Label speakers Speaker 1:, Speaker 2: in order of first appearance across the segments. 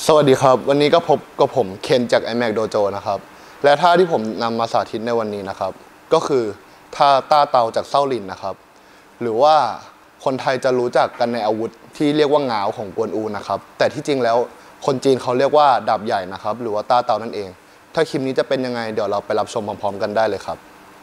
Speaker 1: สวัสดีครับวันนี้ก็พบกับผมเคนจาก iMac Dojo นะครับและท่าที่ผมนำมาสาธิตในวันนี้นะครับก็คือท่าต้าเตาจากเส้าหลินนะครับหรือว่าคนไทยจะรู้จักกันในอาวุธที่เรียกว่าหงาวของกวนอูนะครับแต่ที่จริงแล้วคนจีนเขาเรียกว่าดาบใหญ่นะครับหรือว่าต้าเตานั่นเองถ้าคลิปนี้จะเป็นยังไงเดี๋ยวเราไปรับชมพร้อมๆกันได้เลยครับ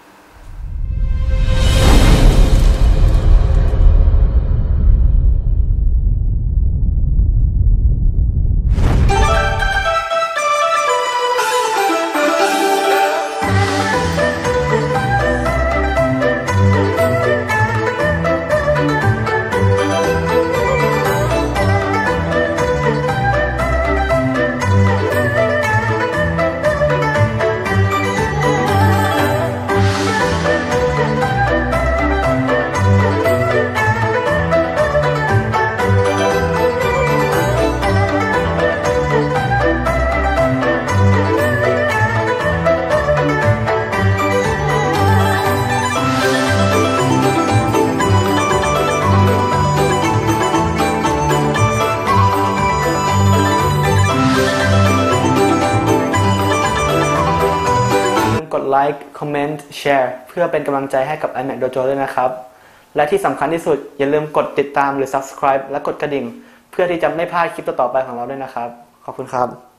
Speaker 2: กดไลค์ คอมเมนต์ แชร์เพื่อเป็นกำลังใจให้กับ iMac Dojo ด้วยนะครับและที่สำคัญที่สุดอย่าลืมกดติดตามหรือ Subscribe และกดกระดิ่งเพื่อที่จะไม่พลาดคลิปต่อๆไปของเราด้วยนะครับขอบคุณครับ